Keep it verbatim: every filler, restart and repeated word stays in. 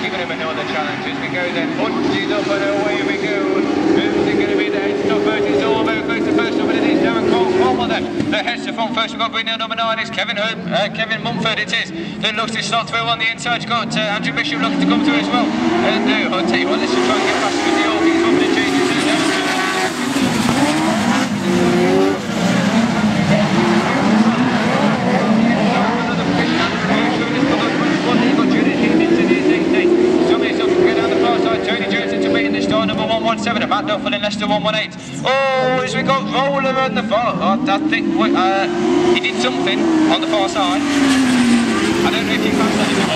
giving him another challenge as we go then. Punches up and away we go. Who's it going to be the head stop first? It's all very close to first up, but it is Darren Cole Palmer then. The heads to front first. We've got green number nine. It's Kevin Hurd, uh, Kevin Mumford. It is. That looks to slot through on the inside. You've got uh, Andrew Bishop looking to come through as well. And uh, I'll tell you what, let's just try and get past with the old. He's up to change it. Number one one seven, Matt Duffel in Leicester one one eight. Oh, as we got Roller on the far, oh, I think uh, he did something on the far side. I don't know if he passed anything.